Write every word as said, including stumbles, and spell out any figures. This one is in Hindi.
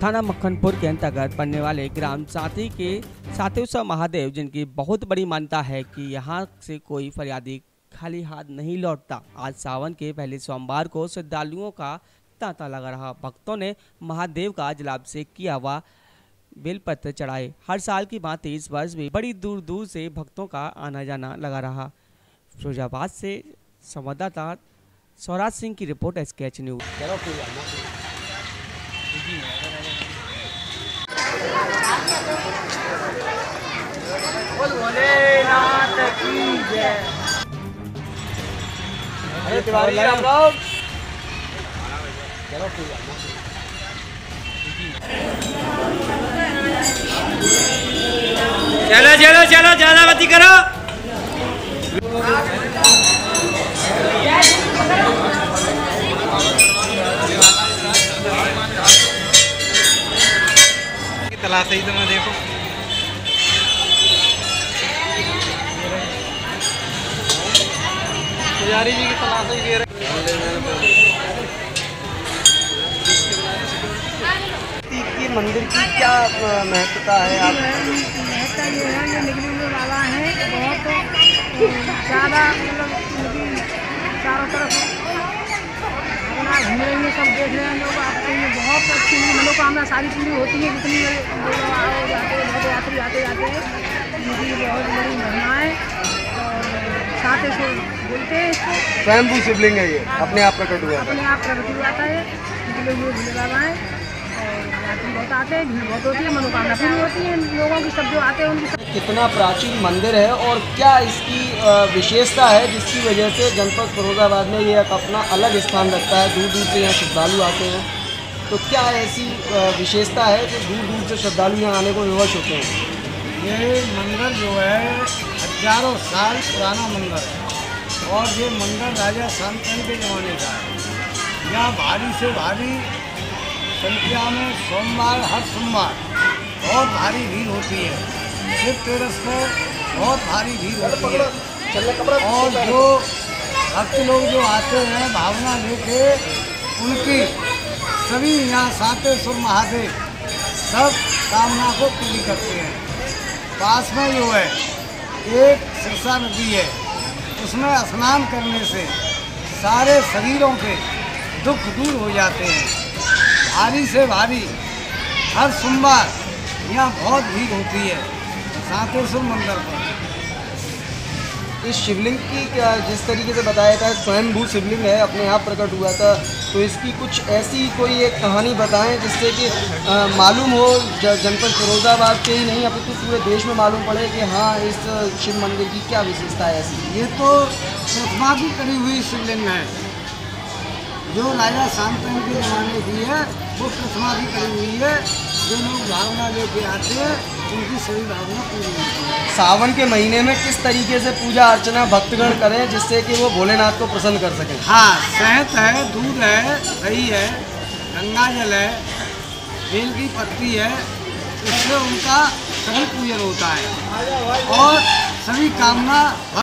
थाना मक्खनपुर के अंतर्गत पड़ने वाले ग्राम साथी के सातेश्वर महादेव, जिनकी बहुत बड़ी मान्यता है कि यहाँ से कोई फरियादी खाली हाथ नहीं लौटता। आज सावन के पहले सोमवार को श्रद्धालुओं का तांता लगा रहा। भक्तों ने महादेव का जलाभिषेक किया हुआ बेलपत्र चढ़ाए। हर साल की भांति इस वर्ष भी बड़ी दूर दूर से भक्तों का आना जाना लगा रहा। फिरोजाबाद से संवाददाता स्वराज सिंह की रिपोर्ट, एसकेएच न्यूज। चलो चलो चलो ज्यादा मत करो। तलाश ही तो मैं देखो पुजारी जी की तलाश ही दे रहे। की मंदिर की क्या महत्वता है? आप महत्वता ये है, ये निगली बाबा हैं, बहुत ज़्यादा मतलब चारों तरफ अपना घूम रहे हैं, सब देख रहे हैं लोग। आपको ये बहुत अच्छी मनोकामना सारी पूरी होती है। जितनी लोग आओ जाते हैं, बहुत यात्री आते जाते हैं, इनकी बहुत बड़ी महिमा है। और साथ से बोलते हैं इसको स्वयंभू शिवलिंग है, ये अपने आप प्रकट हुआ अपने आप प्रकट हुआ था। ये निकले हुए भोले बाबा हैं और यात्री बहुत आते हैं, भीड़ बहुत होती है, मनोकामना पूरी होती है लोगों की। सब जो आते हैं उनकी। कितना प्राचीन मंदिर है और क्या इसकी विशेषता है जिसकी वजह से जनपद फिरोजाबाद में ये अपना अलग स्थान रखता है? दूर दूर से यहाँ श्रद्धालु आते हैं, तो क्या ऐसी विशेषता है कि दूर दूर से श्रद्धालु यहाँ आने को विवश होते हैं? ये मंदिर जो है हजारों साल पुराना मंदिर है और ये मंदिर राजा शांतनु के ज़माने का है। यहाँ भारी से भारी संख्या में सोमवार, हर सोमवार बहुत भारी भीड़ होती है। शिव तेरस को बहुत भारी भीड़ होती है और जो भक्त लोग जो आते हैं भावना लेके, उनकी सभी यहाँ सातेश्वर महादेव सब कामना को पूरी करते हैं। पास में जो है एक सिरसा नदी है, उसमें स्नान करने से सारे शरीरों के दुख दूर हो जाते हैं। भारी से भारी हर सोमवार यहाँ बहुत भीड़ होती है सातेश्वर मंदिर पर। इस शिवलिंग की क्या जिस तरीके से बताया था स्वयंभू शिवलिंग है, अपने आप प्रकट हुआ था, तो इसकी कुछ ऐसी कोई एक कहानी बताएं जिससे कि मालूम हो जनपद फिरोजाबाद के ही नहीं अपितु पूरे देश में मालूम पड़े कि हाँ इस शिव मंदिर की क्या विशेषता है ऐसी। ये तो प्रतिमा की करी हुई शिवलिंग है जो राजा शांतनु के ज़माने की है। वो प्रतिमा की करी हुई है। जो लोग भावना लेके आते हैं उनकी सभी भावना पूरी होती है। सावन के महीने में किस तरीके से पूजा अर्चना भक्तगण करें जिससे कि वो भोलेनाथ को प्रसन्न कर सकें? हाँ, शहद है, दूध है, दही है, गंगा जल है, बेल की पत्ती है, इससे उनका सभी पूजन होता है और सभी कामना